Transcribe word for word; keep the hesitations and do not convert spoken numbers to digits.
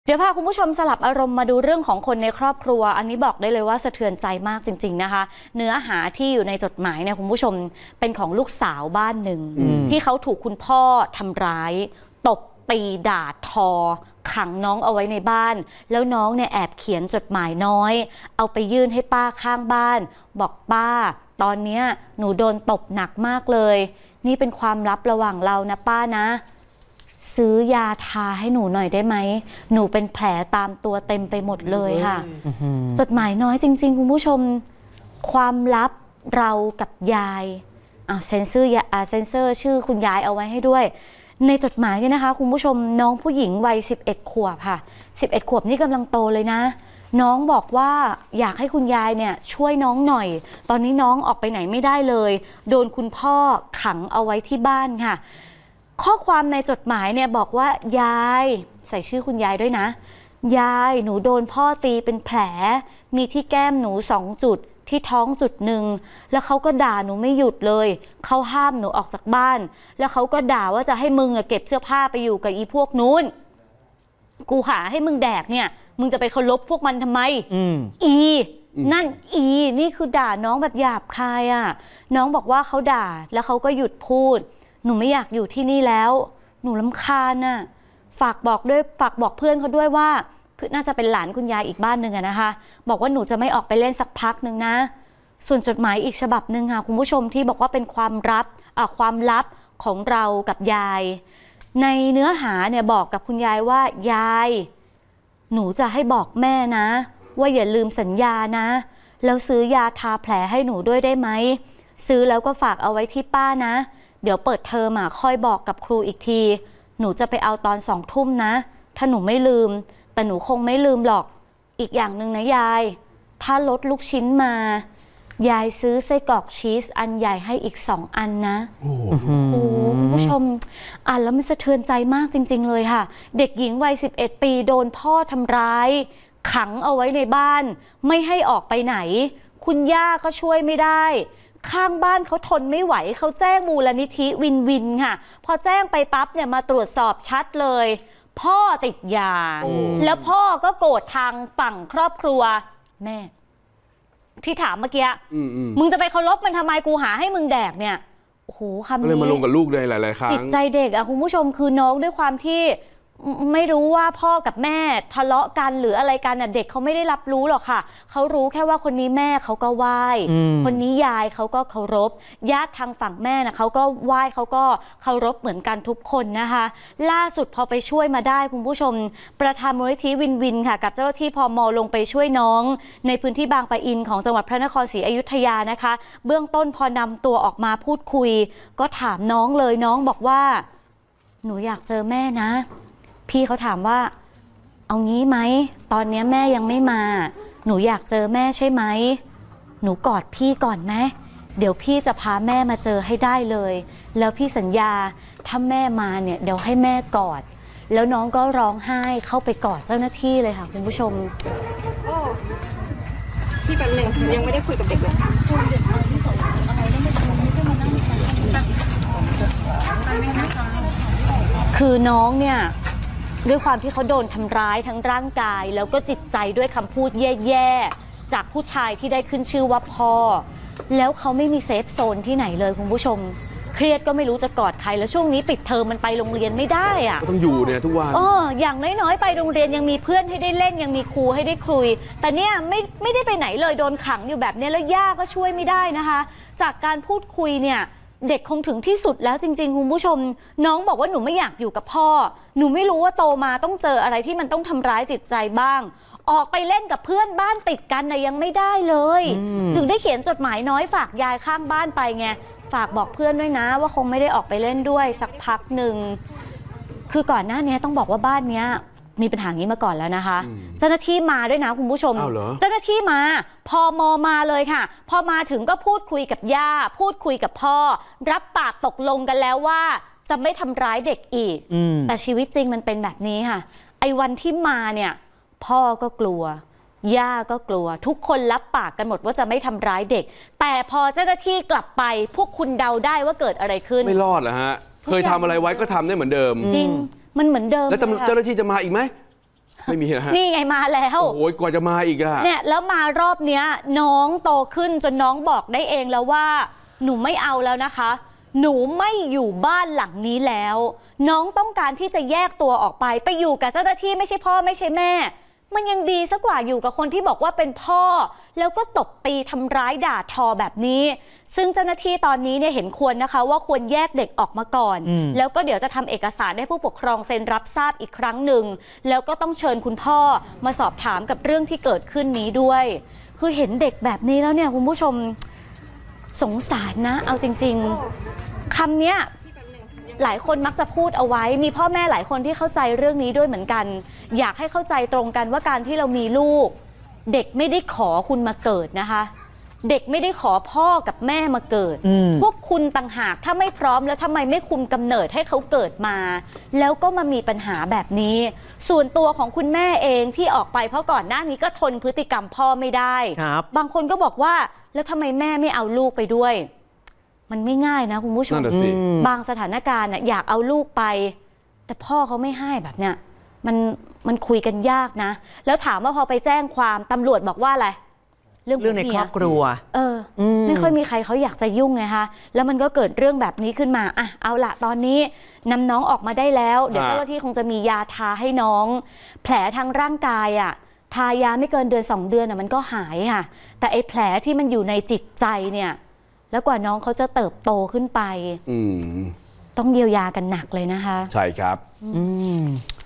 เดี๋ยวพาคุณผู้ชมสลับอารมณ์มาดูเรื่องของคนในครอบครัวอันนี้บอกได้เลยว่าสะเทือนใจมากจริงๆนะคะเนื้อหาที่อยู่ในจดหมายเนี่ยคุณผู้ชมเป็นของลูกสาวบ้านหนึ่งที่เขาถูกคุณพ่อทำร้ายตบตีด่าทอขังน้องเอาไว้ในบ้านแล้วน้องเนี่ยแอบเขียนจดหมายน้อยเอาไปยื่นให้ป้าข้างบ้านบอกป้าตอนนี้หนูโดนตบหนักมากเลยนี่เป็นความลับระหว่างเรานะป้านะซื้อยาทาให้หนูหน่อยได้ไหมหนูเป็นแผลตามตัวเต็มไปหมดเลยค่ะจดหมายน้อยจริงๆคุณผู้ชมความลับเรากับยายอ่ะเซ็นเซอร์อ่ะเซ็นเซอร์ชื่อคุณยายเอาไว้ให้ด้วยในจดหมายเนี่ยนะคะคุณผู้ชมน้องผู้หญิงวัยสิบเอ็ดขวบค่ะสิบเอ็ดขวบนี่กำลังโตเลยนะน้องบอกว่าอยากให้คุณยายเนี่ยช่วยน้องหน่อยตอนนี้น้องออกไปไหนไม่ได้เลยโดนคุณพ่อขังเอาไว้ที่บ้านค่ะข้อความในจดหมายเนี่ยบอกว่ายายใส่ชื่อคุณยายด้วยนะยายหนูโดนพ่อตีเป็นแผลมีที่แก้มหนูสองจุดที่ท้องจุดหนึ่งแล้วเขาก็ด่าหนูไม่หยุดเลยเขาห้ามหนูออกจากบ้านแล้วเขาก็ด่าว่าจะให้มึงเก็บเสื้อผ้าไปอยู่กับอีพวกนู้นกูหาให้มึงแดกเนี่ยมึงจะไปเคารพพวกมันทำไมอืมอีนั่นอีนี่คือด่าน้องแบบหยาบคายอ่ะน้องบอกว่าเขาด่าแล้วเขาก็หยุดพูดหนูไม่อยากอยู่ที่นี่แล้วหนูรำคาญน่ะฝากบอกด้วยฝากบอกเพื่อนเขาด้วยว่าน่าจะเป็นหลานคุณยายอีกบ้านหนึ่งอะนะคะบอกว่าหนูจะไม่ออกไปเล่นสักพักหนึ่งนะส่วนจดหมายอีกฉบับหนึ่งค่ะคุณผู้ชมที่บอกว่าเป็นความลับอ่ะความลับของเรากับยายในเนื้อหาเนี่ยบอกกับคุณยายว่ายายหนูจะให้บอกแม่นะว่าอย่าลืมสัญญานะแล้วซื้อยาทาแผลให้หนูด้วยได้ไหมซื้อแล้วก็ฝากเอาไว้ที่ป้านะเดี๋ยวเปิดเทอมอ่ะค่อยบอกกับครูอีกทีหนูจะไปเอาตอนสองทุ่มนะถ้าหนูไม่ลืมแต่หนูคงไม่ลืมหรอกอีกอย่างหนึ่งนะยายถ้าลดลูกชิ้นมายายซื้อไส้กรอกชีสอันใหญ่ให้อีกสองอันนะโอ้โหคุณผู้ชมอ่านแล้วมันสะเทือนใจมากจริงๆเลยค่ะเด็กหญิงวัยสิบเอ็ดปีโดนพ่อทำร้ายขังเอาไว้ในบ้านไม่ให้ออกไปไหนคุณย่าก็ช่วยไม่ได้ข้างบ้านเขาทนไม่ไหวเขาแจ้งมูลนิธิวินวินค่ะพอแจ้งไปปั๊บเนี่ยมาตรวจสอบชัดเลยพ่อติดยาแล้วพ่อก็โกรธทางฝั่งครอบครัวแม่ที่ถามเมื่อกี้มึงจะไปเคารพมันทำไมกูหาให้มึงแดกเนี่ยโอ้โหคำนี้เลยมาลงกับลูกเลยหลายๆครั้งจิตใจเด็กอะคุณผู้ชมคือน้องด้วยความที่ไม่รู้ว่าพ่อกับแม่ทะเลาะกันหรืออะไรกันน่ะเด็กเขาไม่ได้รับรู้หรอกค่ะเขารู้แค่ว่าคนนี้แม่เขาก็ไหว้คนนี้ยายเขาก็เคารพญาติทางฝั่งแม่น่ะเขาก็ไหว้เขาก็เคารพเหมือนกันทุกคนนะคะล่าสุดพอไปช่วยมาได้คุณผู้ชมประธานมูลนิธิวินวินค่ะกับเจ้าหน้าที่พม.ลงไปช่วยน้องในพื้นที่บางปะอินของจังหวัดพระนครศรีอยุธยานะคะเบื้องต้นพอนำตัวออกมาพูดคุยก็ถามน้องเลยน้องบอกว่าหนูอยากเจอแม่นะพี่เขาถามว่าเอางี้ไหมตอนนี้แม่ยังไม่มาหนูอยากเจอแม่ใช่ไหมหนูกอดพี่ก่อนไหมเดี๋ยวพี่จะพาแม่มาเจอให้ได้เลยแล้วพี่สัญญาถ้าแม่มาเนี่ยเดี๋ยวให้แม่กอดแล้วน้องก็ร้องไห้เข้าไปกอดเจ้าหน้าที่เลยค่ะคุณผู้ชมโอ้พี่แป๊บนึงยังไม่ได้คุยกับเด็กเลยคือน้องเนี่ยด้วยความที่เขาโดนทำร้ายทั้งร่างกายแล้วก็จิตใจด้วยคำพูดแย่ๆจากผู้ชายที่ได้ขึ้นชื่อว่าพ่อแล้วเขาไม่มีเซฟโซนที่ไหนเลยคุณผู้ชมเครียดก็ไม่รู้จะกอดใครแล้วช่วงนี้ปิดเทอมมันไปโรงเรียนไม่ได้อะต้องอยู่เนี่ยทุกวันอ๋ออย่างน้อยๆไปโรงเรียนยังมีเพื่อนให้ได้เล่นยังมีครูให้ได้คุยแต่เนี่ยไม่ไม่ได้ไปไหนเลยโดนขังอยู่แบบนี้แล้วย่าก็ช่วยไม่ได้นะคะจากการพูดคุยเนี่ยเด็กคงถึงที่สุดแล้วจริงๆคุณผู้ชมน้องบอกว่าหนูไม่อยากอยู่กับพ่อหนูไม่รู้ว่าโตมาต้องเจออะไรที่มันต้องทำร้ายจิตใจบ้างออกไปเล่นกับเพื่อนบ้านติดกันนะยังไม่ได้เลยถึงได้เขียนจดหมายน้อยฝากยายข้างบ้านไปไงฝากบอกเพื่อนด้วยนะว่าคงไม่ได้ออกไปเล่นด้วยสักพักหนึ่งคือก่อนหน้านี้ต้องบอกว่าบ้านเนี้ยมีปัญหางี้มาก่อนแล้วนะคะเจ้าหน้าที่มาด้วยนะคุณผู้ชมเจ้าหน้าที่มาพม.มาเลยค่ะพอมาถึงก็พูดคุยกับย่าพูดคุยกับพ่อรับปากตกลงกันแล้วว่าจะไม่ทำร้ายเด็กอีกแต่ชีวิตจริงมันเป็นแบบนี้ค่ะไอ้วันที่มาเนี่ยพ่อก็กลัวย่าก็กลัวทุกคนรับปากกันหมดว่าจะไม่ทำร้ายเด็กแต่พอเจ้าหน้าที่กลับไปพวกคุณเดาได้ว่าเกิดอะไรขึ้นไม่รอดเหรอฮะเคยทำอะไรไว้ก็ทำได้เหมือนเดิมจริงมันเหมือนเดิมแล้วเจ้าหน้าที่จะมาอีกไหมไม่มีนะฮะนี่ไงมาแล้วโอ้ยกว่าจะมาอีกอะเนี่ยแล้วมารอบเนี้ยน้องโตขึ้นจนน้องบอกได้เองแล้วว่าหนูไม่เอาแล้วนะคะหนูไม่อยู่บ้านหลังนี้แล้วน้องต้องการที่จะแยกตัวออกไปไปอยู่กับเจ้าหน้าที่ไม่ใช่พ่อไม่ใช่แม่มันยังดีซะกว่าอยู่กับคนที่บอกว่าเป็นพ่อแล้วก็ตบตีทำร้ายด่าทอแบบนี้ซึ่งเจ้าหน้าที่ตอนนี้เนี่ยเห็นควรนะคะว่าควรแยกเด็กออกมาก่อนแล้วก็เดี๋ยวจะทำเอกสารให้ผู้ปกครองเซ็นรับทราบอีกครั้งหนึ่งแล้วก็ต้องเชิญคุณพ่อมาสอบถามกับเรื่องที่เกิดขึ้นนี้ด้วยคือเห็นเด็กแบบนี้แล้วเนี่ยคุณผู้ชมสงสารนะเอาจริงๆคำเนี้ยหลายคนมักจะพูดเอาไว้มีพ่อแม่หลายคนที่เข้าใจเรื่องนี้ด้วยเหมือนกันอยากให้เข้าใจตรงกันว่าการที่เรามีลูกเด็กไม่ได้ขอคุณมาเกิดนะคะเด็กไม่ได้ขอพ่อกับแม่มาเกิดพวกคุณต่างหากถ้าไม่พร้อมแล้วทำไมไม่คุมกำเนิดให้เขาเกิดมาแล้วก็มามีปัญหาแบบนี้ส่วนตัวของคุณแม่เองที่ออกไปเพราะก่อนหน้านี้ก็ทนพฤติกรรมพ่อไม่ได้บางคนก็บอกว่าแล้วทำไมแม่ไม่เอาลูกไปด้วยมันไม่ง่ายนะคุณผู้ชมบางสถานการณ์อยากเอาลูกไปแต่พ่อเขาไม่ให้แบบเนี้ยมันมันคุยกันยากนะแล้วถามว่าพอไปแจ้งความตำรวจบอกว่าอะไรเรื่องเรื่องในครอบครัวเออไม่ค่อยมีใครเขาอยากจะยุ่งไงคะแล้วมันก็เกิดเรื่องแบบนี้ขึ้นมาอ่ะเอาละตอนนี้นำน้องออกมาได้แล้วเดี๋ยวเจ้าหน้าที่คงจะมียาทาให้น้องแผลทางร่างกายอ่ะทายาไม่เกินเดือนสองเดือนอ่ะมันก็หายค่ะแต่ไอ้แผลที่มันอยู่ในจิตใจเนี่ยแล้วกว่าน้องเขาจะเติบโตขึ้นไปต้องเยียวยากันหนักเลยนะคะใช่ครับอืม